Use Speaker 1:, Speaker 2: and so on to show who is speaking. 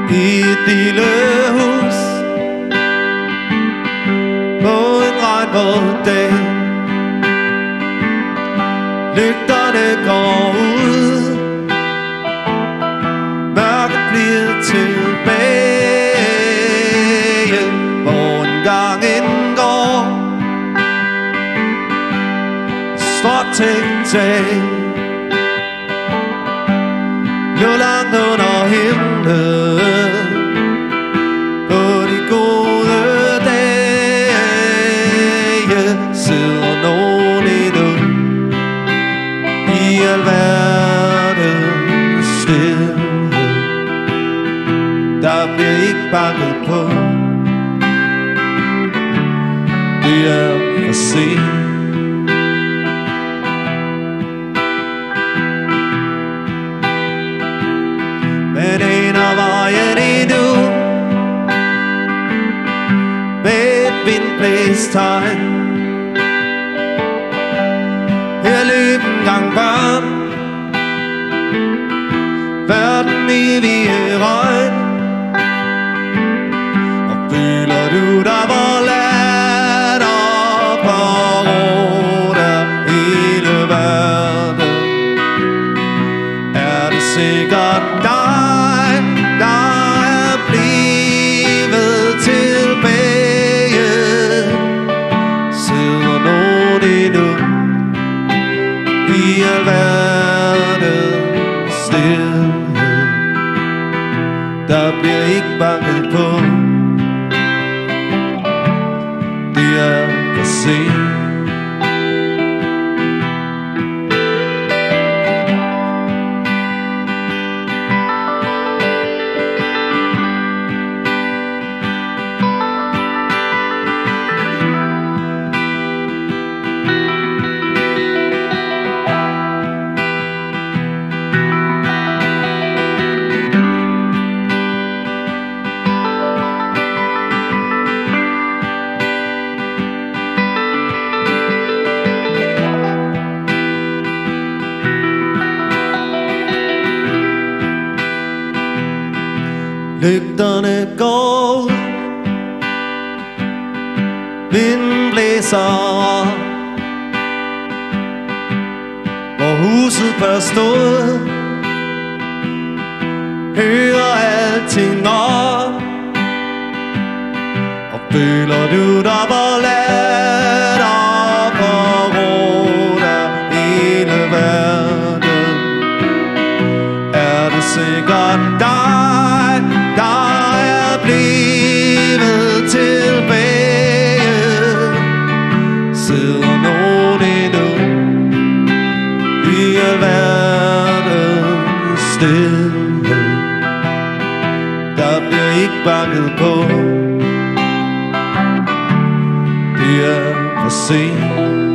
Speaker 1: i et lille hus på en regnvåd dag. Lygterne går ud, mørket bliver tilbage, hvor en gang indgår stråt tag. Jo langt under himlen på de gode dage sidder nogen endnu i alverdens stille. Der bliver ikke banket på, det er for sent. Men en af vejen endnu med et vindblæst tegn. Her løb en gang barn, verden evige regn. Og føler du der var latter på råd af hele verden, er det sikkert dig, der er blevet tilbage. Sidder nogen endnu i alverdens stille. Der bliver ikke banket på, det er for sent. Lygterne går ud, vinden blæser, hvor huset bør stå. Hører alting op, og føler du der var latter på råd af hele verden, er det sikkert dig, der er blevet tilbage. Sidder nogen endnu i alverdens stille. Der bliver ikke banket på, det er for sent.